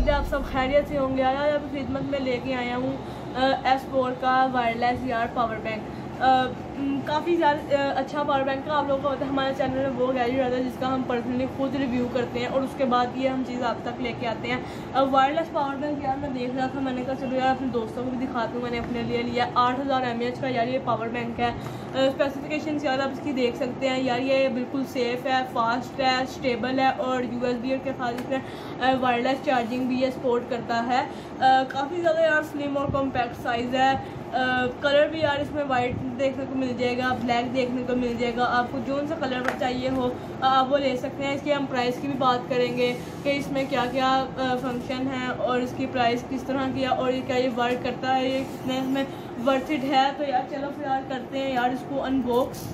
उम्मीद है आप सब खैरियत से होंगे। यार अभी खिदमत में लेके आया हूँ S4 का वायरलेस यार पावर बैंक। काफ़ी ज़्यादा अच्छा पावर बैंक का आप लोगों को पता है, हमारे चैनल में वो गैजेट रहता है जिसका हम पर्सनली खुद रिव्यू करते हैं और उसके बाद ये हम चीज़ आप तक लेके आते हैं। वायरलेस पावर बैंक यार मैं देख रहा था, मैंने कहा चलो यार अपने दोस्तों को भी दिखाती हूँ। मैंने अपने लिए लिया 8000 mAh का यार ये पावर बैंक है। स्पेसिफिकेशन यार आप इसकी देख सकते हैं यार, ये बिल्कुल सेफ़ है, फास्ट है, स्टेबल है और USB के साथ इसमें वायरलेस चार्जिंग भी ये सपोर्ट करता है। काफ़ी ज़्यादा यार स्लिम और कॉम्पैक्ट साइज़ है। कलर भी यार इसमें वाइट देखने को मिल जाएगा, ब्लैक देखने को मिल जाएगा। आपको जो सा कलर चाहिए हो आप वो ले सकते हैं। इसकी हम प्राइस की भी बात करेंगे कि इसमें क्या क्या फंक्शन है और इसकी प्राइस किस तरह की है और क्या ये वर्क करता है, ये कितने इसमें वर्थ इट है। तो यार चलो फिर यार करते हैं यार इसको अनबॉक्स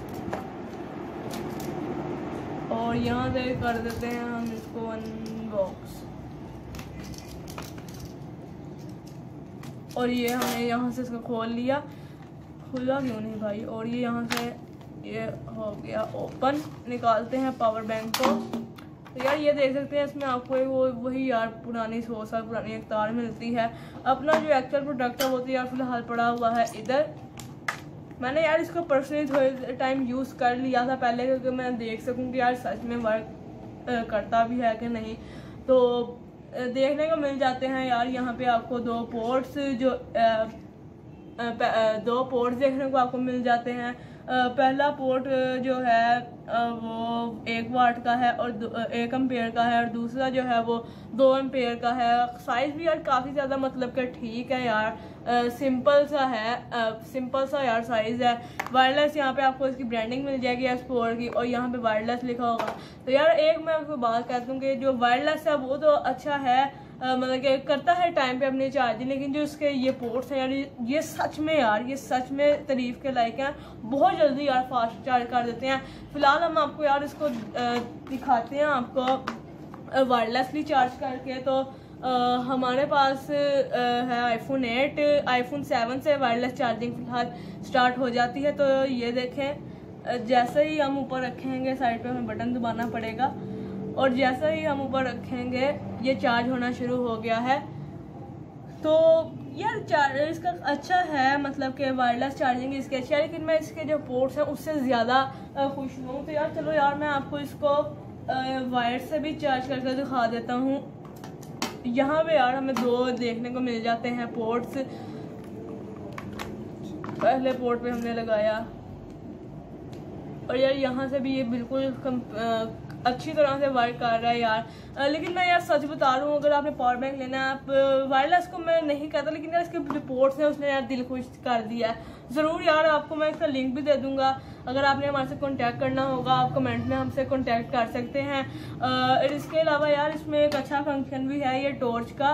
और यहाँ से कर देते हैं हम इसको अनबॉक्स। और ये हमने यहाँ से इसको खोल लिया, खुला क्यों नहीं भाई। और ये यहाँ से ये हो गया ओपन। निकालते हैं पावर बैंक को। तो यार ये देख सकते हैं इसमें आपको वो वही यार पुरानी 100 साल पुरानी एक तार मिलती है। अपना जो एक्चुअल प्रोडक्ट है वो तो यार फिलहाल पड़ा हुआ है इधर। मैंने यार इसको पर्सनली थोड़े टाइम यूज़ कर लिया था पहले, क्योंकि मैं देख सकूँ कि यार सच में वर्क करता भी है कि नहीं। तो देखने को मिल जाते हैं यार यहाँ पे आपको दो पोर्ट्स देखने को आपको मिल जाते हैं। पहला पोर्ट जो है वो 1 वाट का है और 1 एम्पेयर का है और दूसरा जो है वो 2 एम्पेयर का है। साइज़ भी यार काफ़ी ज़्यादा मतलब कि ठीक है यार, सिंपल सा यार साइज़ है। वायरलेस यहाँ पे आपको इसकी ब्रांडिंग मिल जाएगी S4 की और यहाँ पे वायरलेस लिखा होगा। तो यार एक मैं आपको बात कहता हूँ कि जो वायरलेस है वो तो अच्छा है, मतलब कि करता है टाइम पे अपनी चार्जिंग, लेकिन जो इसके ये पोर्ट्स हैं यार ये सच में तारीफ़ के लायक हैं। बहुत जल्दी यार फास्ट चार्ज कर देते हैं। फिलहाल हम आपको यार इसको दिखाते हैं आपको वायरलेसली चार्ज करके। तो हमारे पास है iPhone 8, iPhone 7 से वायरलेस चार्जिंग फिलहाल स्टार्ट हो जाती है। तो ये देखें, जैसे ही हम ऊपर रखेंगे साइड पे हमें बटन दबाना पड़ेगा और जैसे ही हम ऊपर रखेंगे ये चार्ज होना शुरू हो गया है। तो यार चार्जर इसका अच्छा है, मतलब कि वायरलेस चार्जिंग इसकी अच्छी है, लेकिन मैं इसके जो पोर्ट्स हैं उससे ज़्यादा खुश हूँ। तो यार चलो यार मैं आपको इसको वायर से भी चार्ज करके दिखा देता हूँ। यहाँ पे यार हमें 2 देखने को मिल जाते हैं पोर्ट्स। पहले पोर्ट पे हमने लगाया और यार यहाँ से भी ये बिल्कुल अच्छी तरह से वर्क कर रहा है यार। लेकिन मैं यार सच बता रहा हूँ, अगर आपने पावर बैंक लेना है, आप वायरलेस को मैं नहीं कहता, लेकिन यार इसके रिपोर्ट्स हैं उसने यार दिल खुश कर दिया है। ज़रूर यार आपको मैं इसका लिंक भी दे दूँगा, अगर आपने हमारे से कांटेक्ट करना होगा आप कमेंट में हमसे कांटेक्ट कर सकते हैं। इसके अलावा यार इसमें एक अच्छा फंक्शन भी है, ये टॉर्च का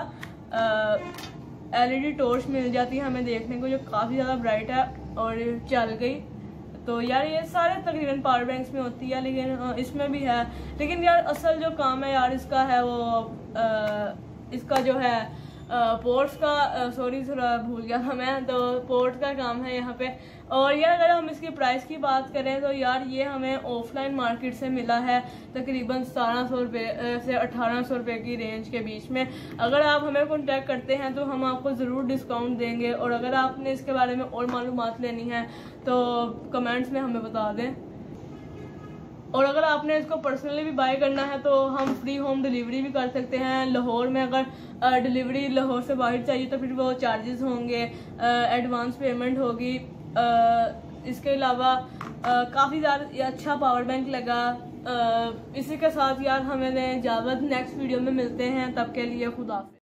LED टॉर्च मिल जाती है हमें देखने को, जो काफ़ी ज़्यादा ब्राइट है और चल गई। तो यार ये सारे तकरीबन पावर बैंक्स में होती है, लेकिन इसमें भी है। लेकिन यार असल जो काम है यार इसका है वो इसका जो है पोर्ट्स का, सॉरी थोड़ा भूल गया था मैं, तो पोर्ट का काम है यहाँ पे। और यार अगर हम इसकी प्राइस की बात करें तो यार ये हमें ऑफलाइन मार्केट से मिला है तकरीबन 1700 रुपये से 1800 रुपये की रेंज के बीच में। अगर आप हमें कांटेक्ट करते हैं तो हम आपको ज़रूर डिस्काउंट देंगे, और अगर आपने इसके बारे में और मालूमात लेनी है तो कमेंट्स में हमें बता दें। और अगर आपने इसको पर्सनली भी बाय करना है तो हम फ्री होम डिलीवरी भी कर सकते हैं। लाहौर में अगर डिलीवरी लाहौर से बाहर चाहिए तो फिर वो चार्जेस होंगे, एडवांस पेमेंट होगी। इसके अलावा काफ़ी ज़्यादा अच्छा पावर बैंक लगा। इसी के साथ यार हमें इजाज़त, नेक्स्ट वीडियो में मिलते हैं, तब के लिए खुदा हाफ़िज़।